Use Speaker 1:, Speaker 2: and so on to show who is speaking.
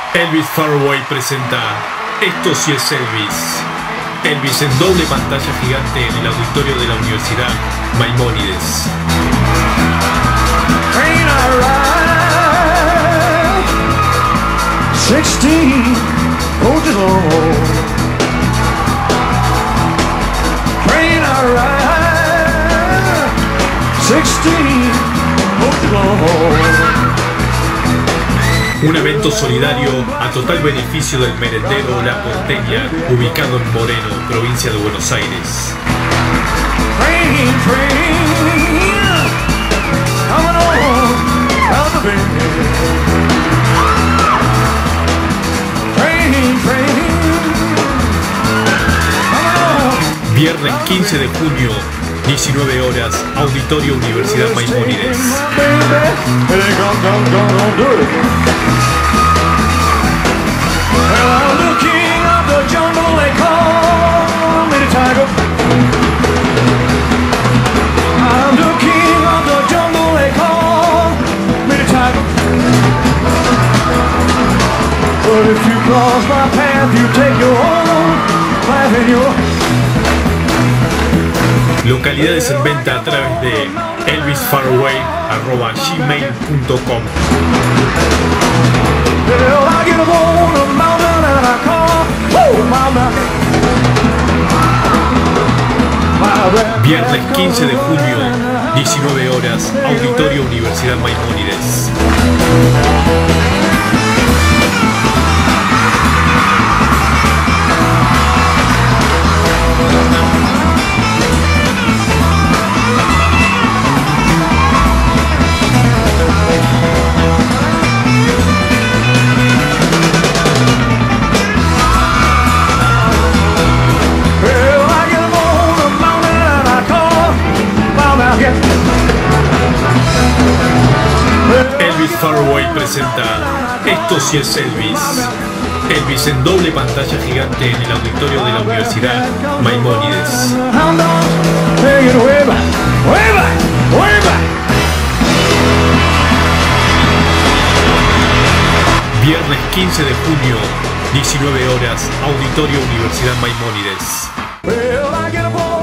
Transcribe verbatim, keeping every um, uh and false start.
Speaker 1: Elvis Faraway presenta Esto sí es Elvis. Elvis en doble pantalla gigante en el auditorio de la Universidad Maimónides.
Speaker 2: sixteen coaches long. Train I ride, sixteen coaches long.
Speaker 1: Un evento solidario a total beneficio del merendero La Porteña, ubicado en Moreno, provincia de Buenos Aires.
Speaker 2: Train, train, coming on down the bend. Train, train, coming on.
Speaker 1: Viernes quince de junio, diecinueve horas, Auditorio Universidad Maimónides.
Speaker 2: But if you cross my path, you take your own life in your...
Speaker 1: Localidades en venta a través de elvis faraway arroba gmail punto com. Viernes quince de junio, diecinueve horas, Auditorio Universidad Maimónides. Elvis Faraway presenta Esto sí es Elvis. Elvis en doble pantalla gigante en el auditorio de la Universidad Maimónides. Viernes quince de junio, diecinueve horas, Auditorio Universidad Maimónides.